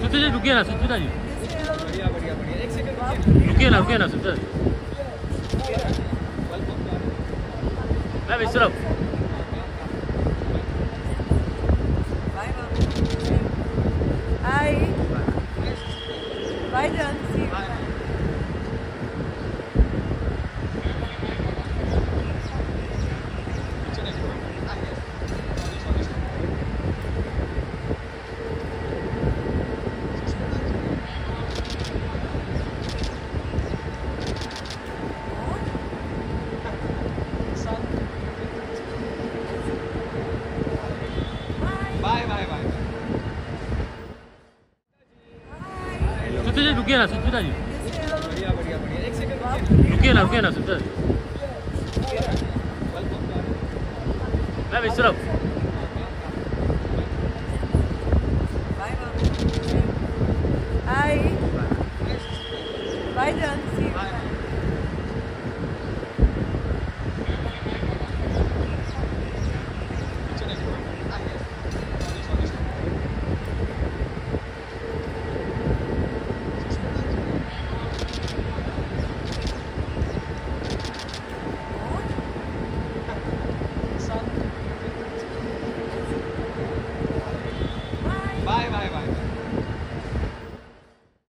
सुचिता जी रुकिए ना, सुचिता जी बढ़िया बढ़िया बढ़िया, एक सेकंड रुकिए ना सुचिता जी। मैं विश्राम। Hi. Bye, John. See you. Bye bye bye. Suchita ji रुकिए ना, सुचिता जी बढ़िया बढ़िया बढ़िया, एक सेकंड रुकिए ना सुचिता जी। मैं विश्राम।